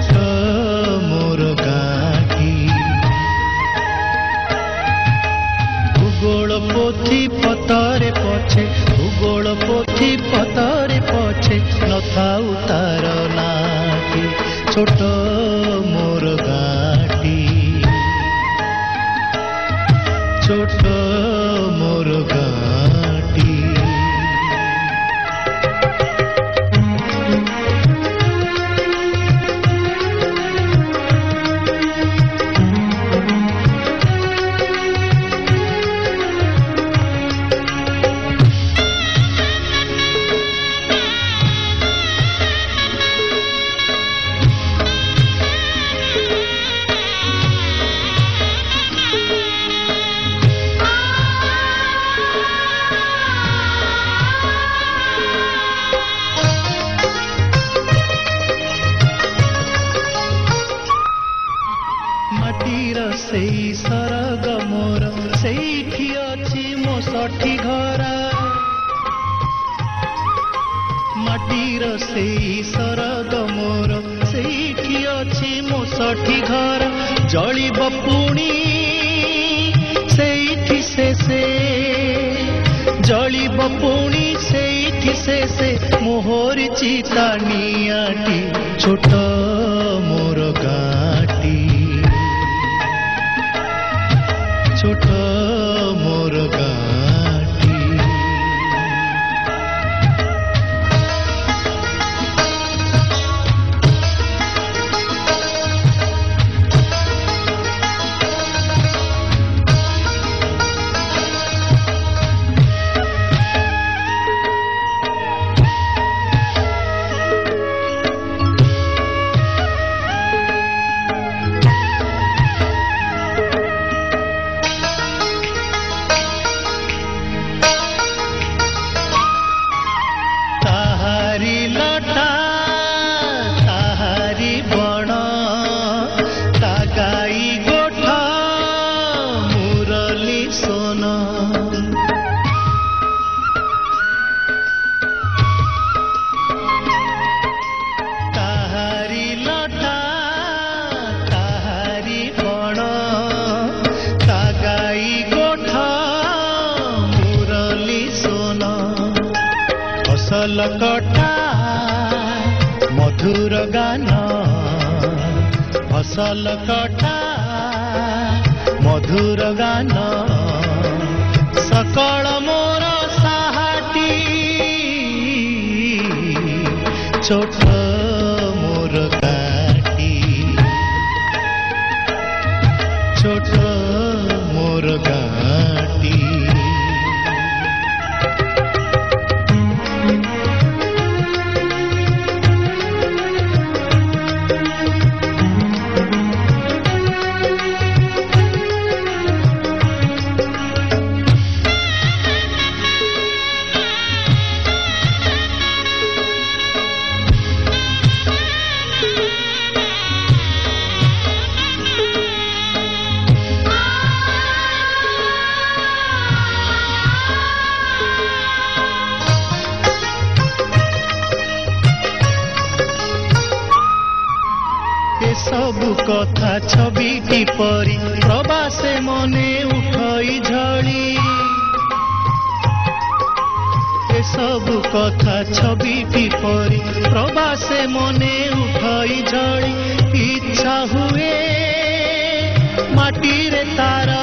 मोर गाटी भूगोल पोथी पतरे पछे भूगोल पोथी पतरे पछे नथाउ तार नाटी छोट मोर गाटी छोट मोर गाटी सेई सरग मोर सेठी अछि मो सठी घरा माटीर सेई सरग मोर सेठी अछि मो सठी घरा जलिब पुणी सेठी से जलिब पुणी सेठी से मोहरी चिता नियाटी छोट मोर गाटी छोट मोर गाटी कटा मधुर गान फसल कटा मधुर गान सकल मोर साहाटी छोट मोर गाटी छोट मोर गाटी सबु कथा छविटी परी प्रवासे मने उठई झड़ी ए सबु कथा छविटी परी प्रवासे मने उठई झड़ी इच्छा हुए माटी रे तारा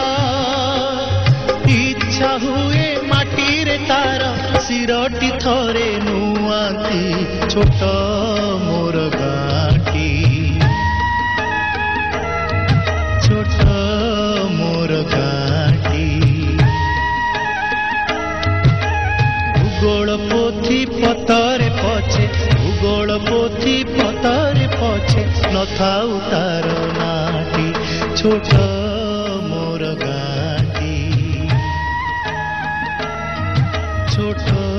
इच्छा हुए माटी रे तारा सिरटी थरे नुआती छोट मोर गाटी छोट मोर गाटी भूगोल पोथी पतरे पछे भूगोल पोथी पतरे पछे नथाउ तार नाटी छोट मोर गाटी छोट